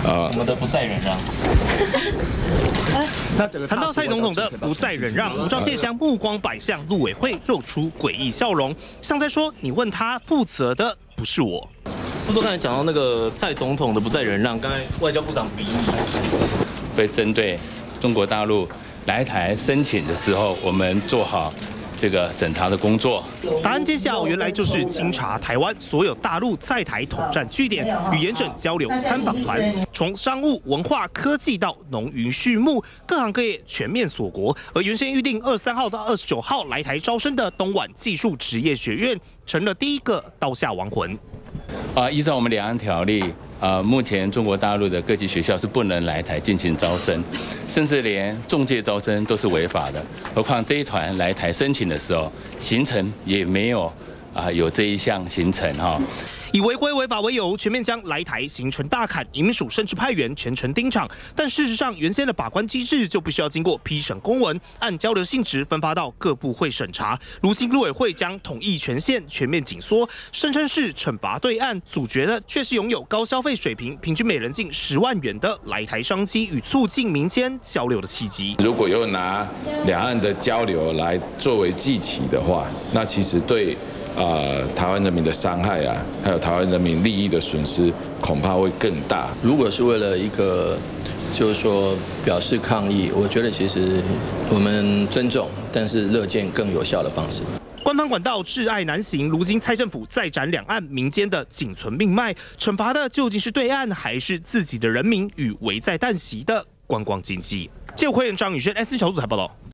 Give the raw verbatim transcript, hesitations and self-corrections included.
啊， 我们的不再忍让。 谈到蔡总统的不再忍让，吴钊燮将目光摆向陆委会，露出诡异笑容，像在说：“你问他负责的不是我。” 不是刚才讲到那个蔡总统的不再忍让，刚才外交部长比拟会针对中国大陆来台申请的时候，我们做好这个审查的工作。 答案揭晓，原来就是清查台湾所有大陆在台统战据点与研审交流参访团，从商务、文化、科技到农渔畜牧，各行各业全面锁国。而原先预定二十三号到二十九号来台招生的东莞技术职业学院，成了第一个刀下亡魂。 啊，依照我们两岸条例，啊，目前中国大陆的各级学校是不能来台进行招生，甚至连中介招生都是违法的。何况这一团来台申请的时候，行程也没有啊有这一项行程哈。 以违规违法为由，全面将来台行程大砍，移民署甚至派员全程盯场。但事实上，原先的把关机制就必须要经过批审公文，按交流性质分发到各部会审查。如今陆委会将统一权限全面紧缩，声称是惩罚对岸，阻绝的却是拥有高消费水平、平均每人近十万元的来台商机与促进民间交流的契机。 如果有拿两岸的交流来作为祭旗的话，那其实对。呃，台湾人民的伤害啊，还有台湾人民利益的损失，恐怕会更大。 如果是为了一个，就是说表示抗议，我觉得其实我们尊重，但是乐见更有效的方式。 官方管道挚爱难行，如今蔡政府再斩两岸民间的仅存命脉，惩罚的究竟是对岸，还是自己的人民与危在旦夕的观光经济？记者张宇轩 S 小组台报道。